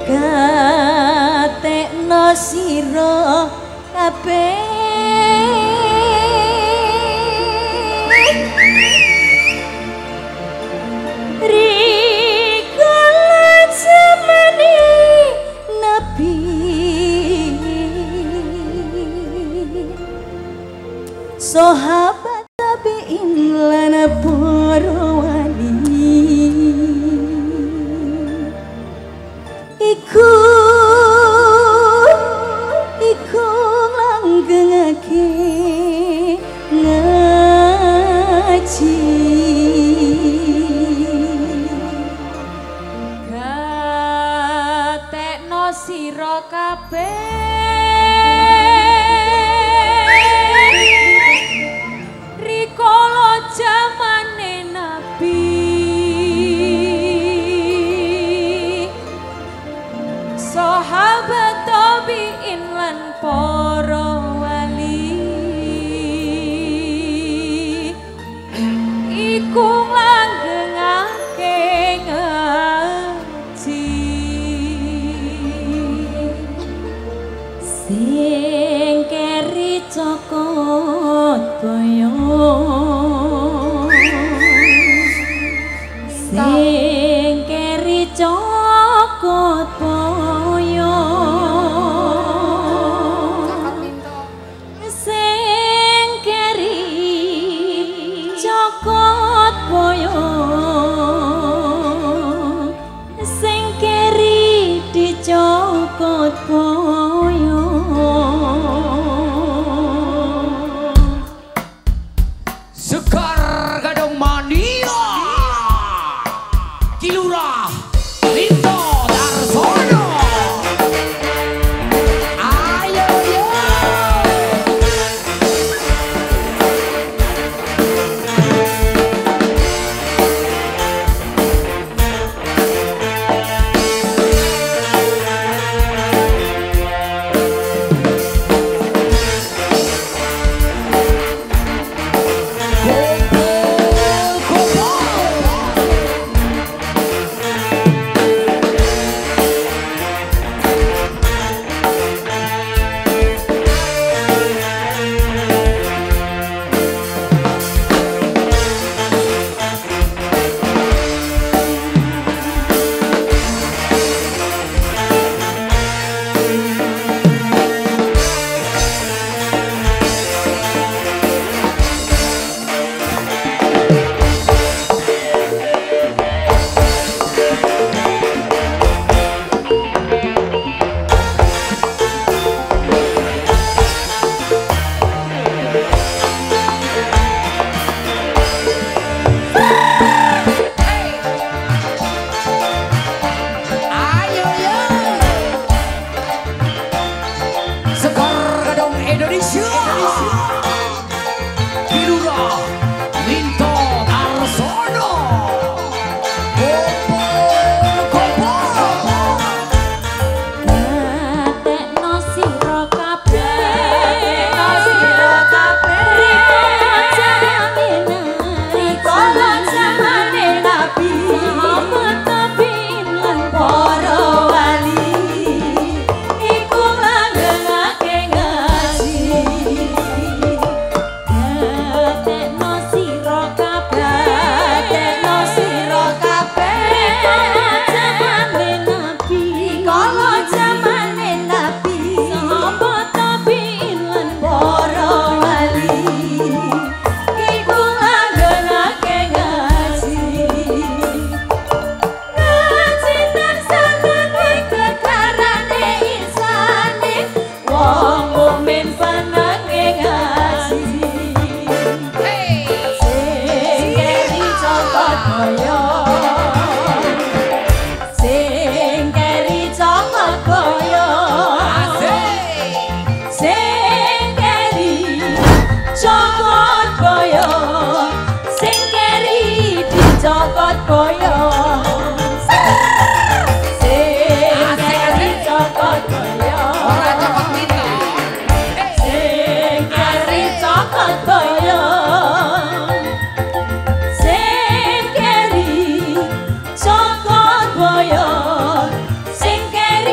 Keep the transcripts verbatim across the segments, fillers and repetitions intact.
gatekno sira kabeh sahabat tabi'in lan para wali iku iku langgengake ngaji gatekno sira kabeh jamane nabi sahabat tabi'in lan para wali iku langgengake ngaji sing keri cokot boyo sing keri cokot boyo sing keri cokot boyo sing keri dicokot boyo Sekar Gadong Mania Kilura Rinto Darsono ayo yo sing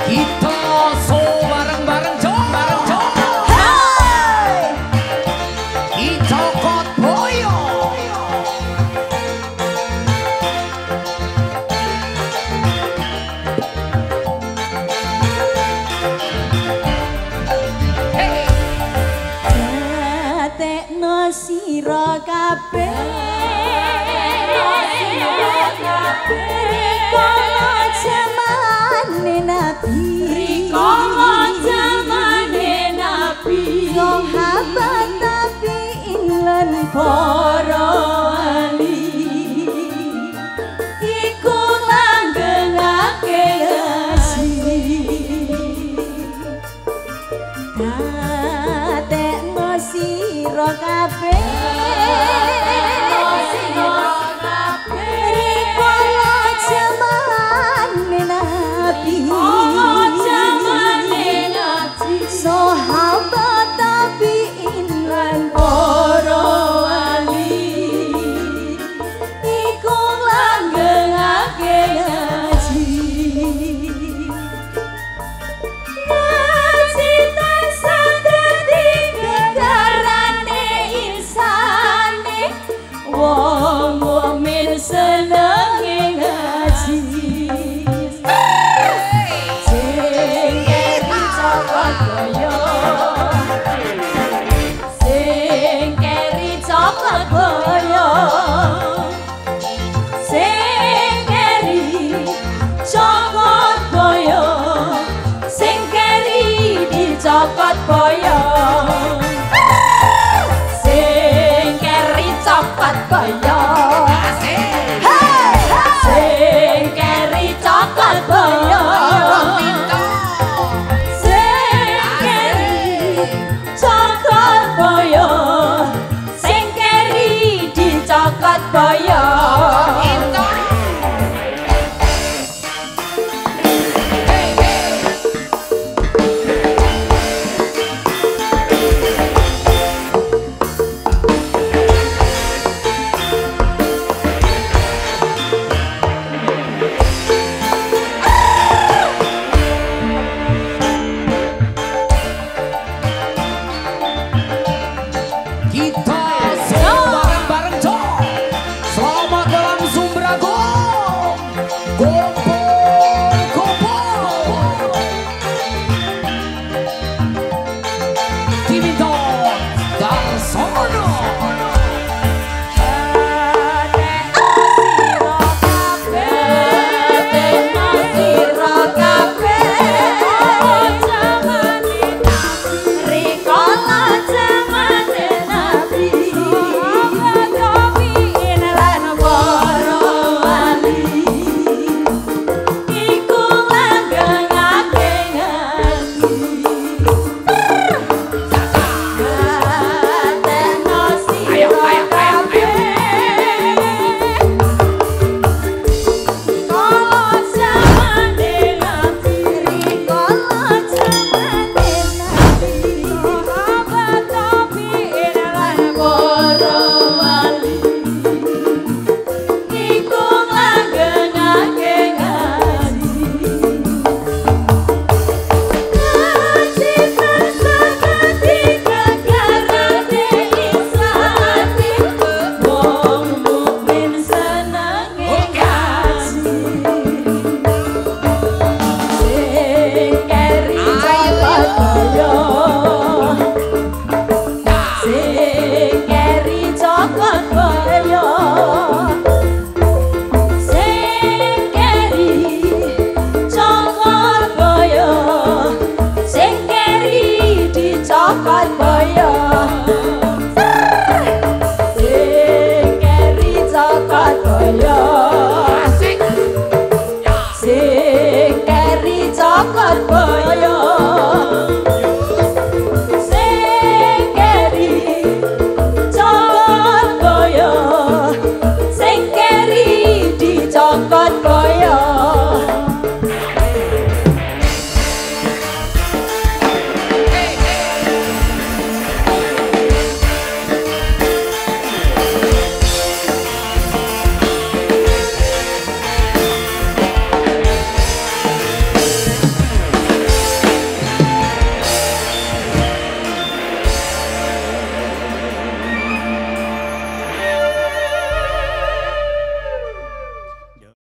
Kita so bareng-bareng jo, bareng jo. Kita kot boyo. Tekno sira kabeh rikala jamane nabi rikala jamane nabi sahabat tabi'in lan para wali iku langgengake tekno sira kabeh rikala jamane nabi sahabat tabi'in lan para wali iku langgengake ngaji wong mukmin senenge ngaji sing keri cokot boyo sing keri cokot boyo sing keri cokot boyo sing keri dicokot boyo cokot boyo sing keri cokot boyo sing keri cokot boyo sing keri dicokot boyo sing keri cokot boyo